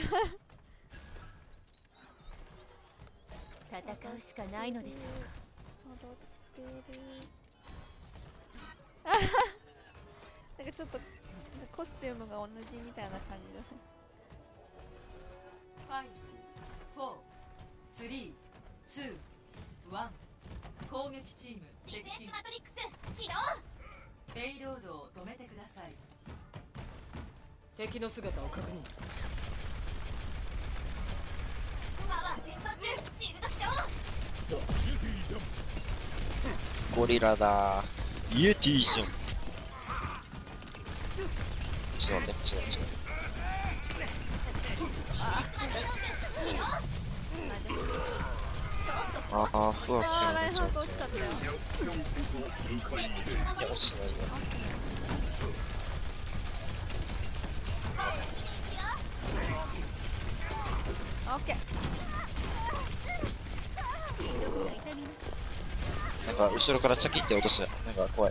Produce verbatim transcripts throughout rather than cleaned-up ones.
戦うしかないのでしょうか。 踊ってる。なんかちょっとコスチュームが同じみたいな感じだね。 ファイブ、フォー、スリー、ツー、ワン。攻撃チーム接近。ディフェンスマトリックス起動。ペイロードを止めてください。敵の姿を確認。パワー転送中。シールド起動。 ゴリラだー。イエティじゃん。違うね、違う違う。ああ、ふわつけられちゃう。いや、落ちてないよ。 オッケー。 なんか後ろからチャキって落とす。なんか怖い。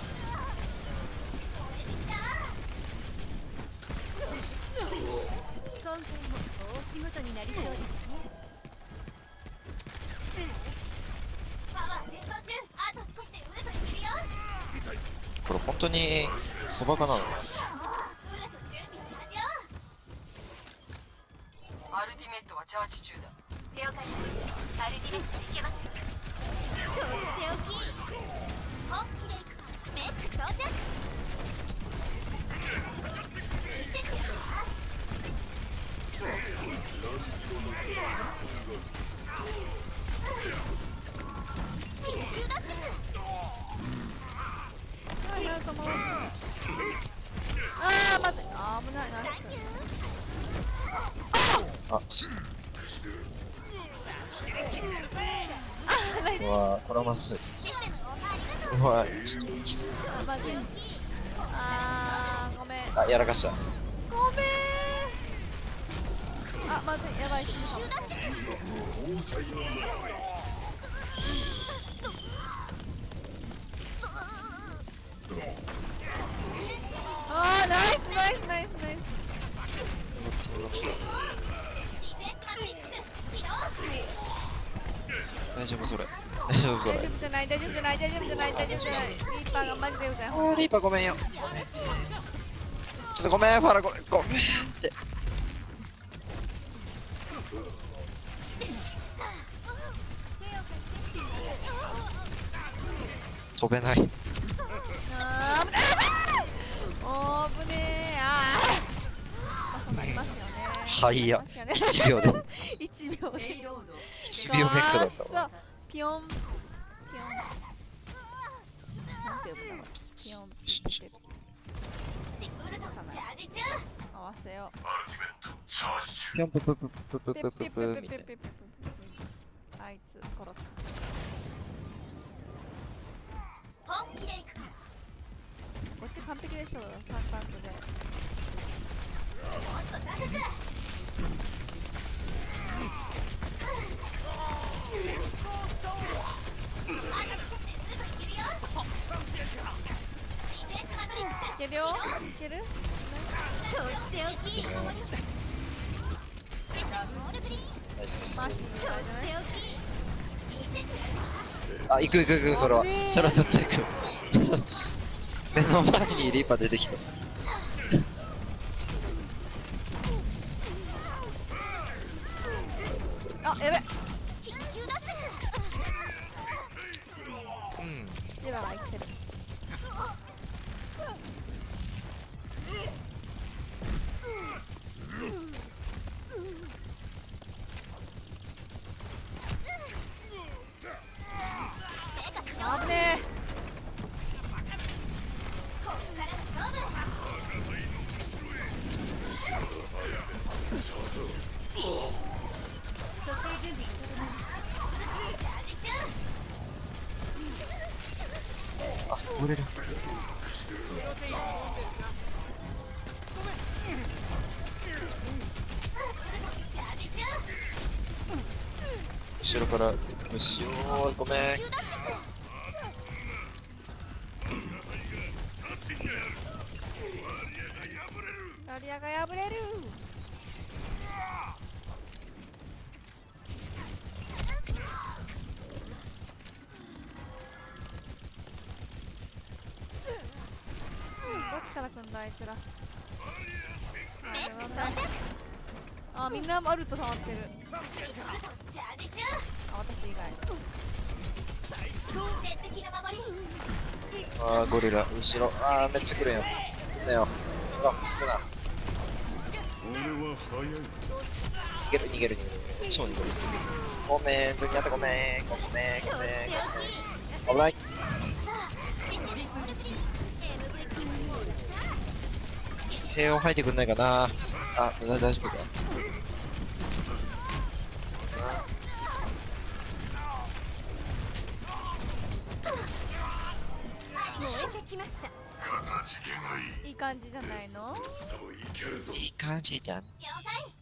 今回も大仕事になりそうですね。 これ本当にそばかなの？ アルティメットはチャージ中だ。 了解です。アルティメットいけます。とっておき。本気でいくか。メッチ到着。見せてやるわ。緊急脱出。 はいはい、その。ああ、待って。あー、危ないな。 あ、うわー、これはまずい。うわー、ちょっときつい。 あ、まずい。あー、ごめん。 あ、やらかした。 ごめん。あ、まずい、やばい。あー、ナイスナイスナイスナイス。 大丈夫それ。大丈夫それ。 大丈夫じゃない大丈夫じゃない大丈夫じゃない大丈夫じゃない。リーパーがマジでうざい。 あー、リーパーごめんよ。ごめん。ちょっとごめん、ファラごめん、ごめんって。飛べない。 あー、危ない。おー、危ねー。あー。そうなりますよね。 はいや。いちびょうで。 いちびょうで。 ペイロード。 いちびょうメックだったわ。 ピヨン。ピヨン。なんて呼ぶんだろう。ピヨン。ピヨン。合わせよう。 ぴょんぷぷぷぷぷぷぷぷみたいな。 あいつ殺す。 本気でいくから。 こっち完璧でしょ。三パンツで。 もっと高く。 いけるよ。いける。 とっておき。 ナイス。 マジで大丈あ、行く行く行く、それは。それは絶対行く。目の前にリーパー出てきた。 あ、やべ。 うん。 ジラは生きてる。危ねえ。 あ、折れる。後ろから虫よー、ごめん。 バリアが破れる。 あいつら。 メック到着。 あ、みんなアルト触ってる。 チャージ中。 あ、私以外。 鉄壁の守り。 あーゴリラ後ろ。あーめっちゃ来るよ。来んなよ。ほら来るな。逃げる逃げる逃げる。超逃げる。ごめん、次やってごめん。ごめんごめんごめん。危ない。平穏吐いてくんないかな。あ、大丈夫か。 いい感じじゃないの？ いい感じだ。 了解。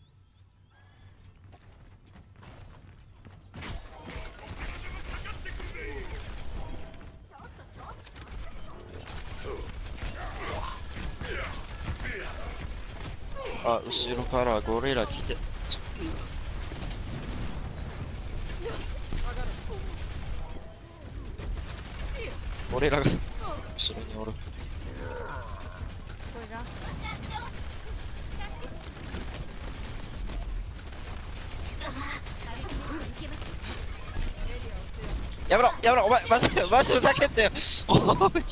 あ、後ろからゴリラ来て。ゴリラが後ろにおる。 これが。 やめろやめろお前マジでマジふざけんなよ。おい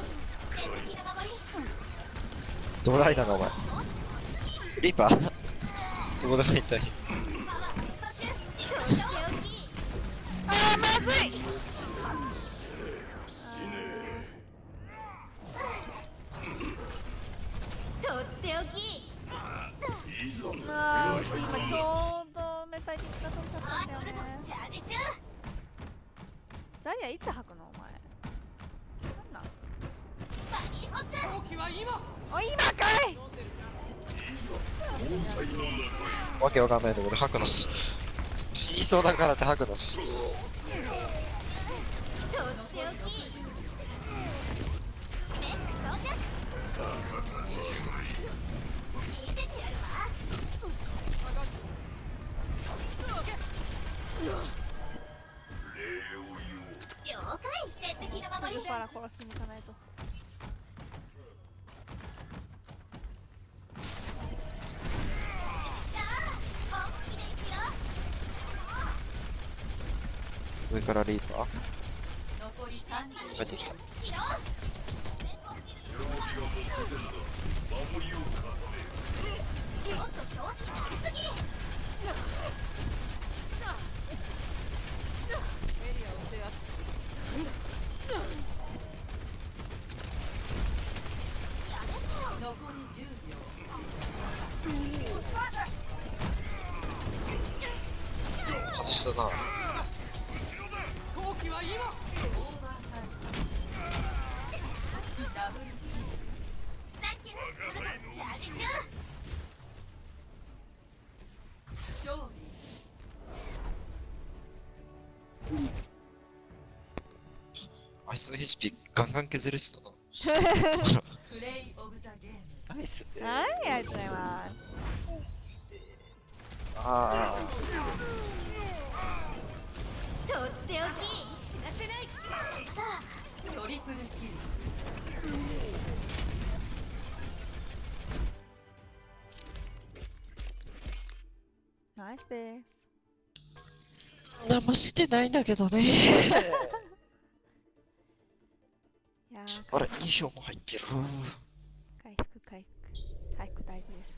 どうだいたのお前。リーパーどこで入ったんや。 あーまずい。 とっておき。 まあ、今ちょうどメタリックが飛んじゃったんだよね。 チャージ中。 ジャリアいつ吐くのお前。なんなん？ バニーホック。 あ、今かい。 わけわかんないところで吐くのし死にそうだからって吐くのし。 とっておき。メック到着。見せてやるわ。了解。鉄壁の守り。 すぐから殺しに行かないと。 上からリーパー残りさんじゅう。 帰ってきた。 ちょっと調子乗りすぎ。 残りじゅうびょう。 外したな。 オーバータイム。ダブルキル。 サンキュー。チャージ中。 勝利。 あいつの エイチピー ガンガン削れてたな。 プレイオブザゲーム。 ナイスでーす。 はい、ありがとうございます。 ナイスでーす。あとっておき。知らせない。 トリプルキル。 ナイスでー何もしてないんだけどね。 す。いやー、 あれ、に票も入ってる。 回復回復回復大事です。